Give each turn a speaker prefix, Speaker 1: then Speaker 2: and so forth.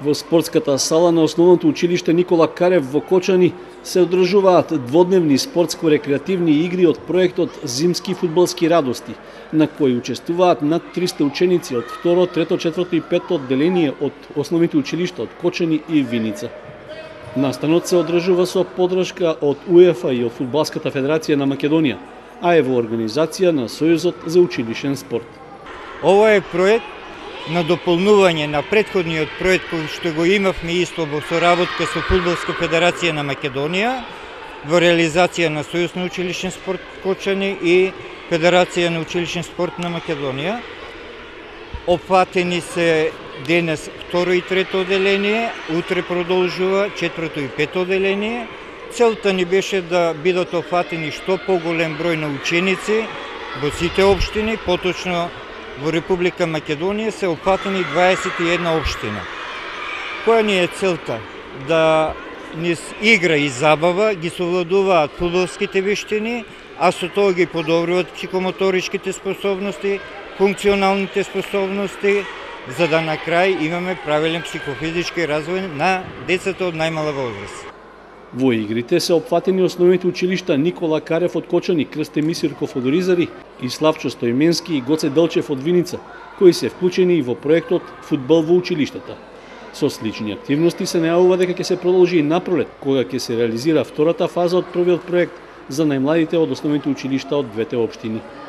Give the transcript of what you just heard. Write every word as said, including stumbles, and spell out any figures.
Speaker 1: Во спортската сала на основното училиште Никола Карев во Кочани се одржуваат дводневни спортско-рекреативни игри од проектот Зимски фудбалски радости, на кои учествуваат над триста ученици од второ, трето, четврто и пето одделение од основните училишта од Кочани и Виница. Настанот се одржува со поддршка од УЕФА и од Фудбалската федерација на Македонија, а е во организација на Сојузот за училишен спорт.
Speaker 2: Ова е проект на дополнување на претходниот проект кој што го имавме исто во соработка со Фудбалска федерација на Македонија, во реализација на Сојуз на училишен спорт Кочани и Федерација на училишен спорт на Македонија. Опфатени се денес второ и трето одделение, утре продолжува четврто и пето одделение. Целта ни беше да бидат опфатени што поголем број на ученици во сите општини, поточно во Република Македонија се опфатени дваесет и една општина. Која ни е целта? Да низ игра и забава ги совладуваат фудбалските вештини, а со тоа ги подобруваат психомоторичките способности, функционалните способности, за да на крај имаме правилен психофизички развој на децата од најмала возраст.
Speaker 1: Во игрите се опфатени основните училишта Никола Карев од Кочани, Крсте Мисирков од Оризари и Славчо Стојменски и Гоце Делчев од Виница, кои се вклучени и во проектот Фудбал во училиштата. Со слични активности се најавува дека ќе се продолжи и напролет, кога ќе се реализира втората фаза од првиот проект за најмладите од основните училишта од двете општини.